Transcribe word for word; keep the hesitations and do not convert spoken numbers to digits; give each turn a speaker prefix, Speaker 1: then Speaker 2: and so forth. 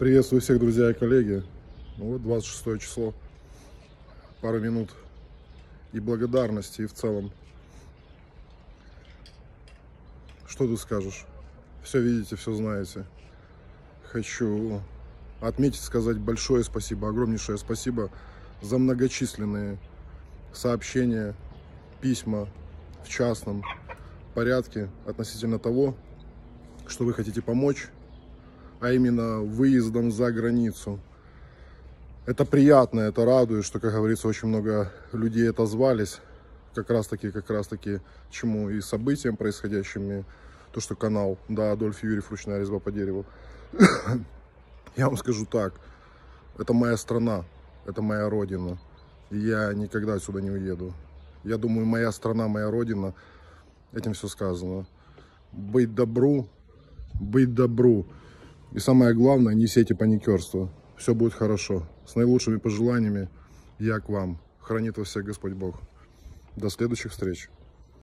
Speaker 1: Приветствую всех, друзья и коллеги. Ну вот двадцать шестое число. Пару минут и благодарности, и в целом. Что ты скажешь? Все видите, все знаете. Хочу отметить, сказать большое спасибо, огромнейшее спасибо за многочисленные сообщения, письма в частном порядке относительно того, что вы хотите помочь, а именно выездом за границу. Это приятно, это радует, что, как говорится, очень много людей отозвались, как раз таки, как раз таки, чему и событиям происходящим, то, что канал, да, Адольф Юрьев, ручная резьба по дереву. Я вам скажу так, это моя страна, это моя родина, и я никогда отсюда не уеду. Я думаю, моя страна, моя родина, этим все сказано. Быть добру, быть добру. И самое главное, не сейте паникерство. Все будет хорошо. С наилучшими пожеланиями я к вам. Хранит вас всех Господь Бог. До следующих встреч.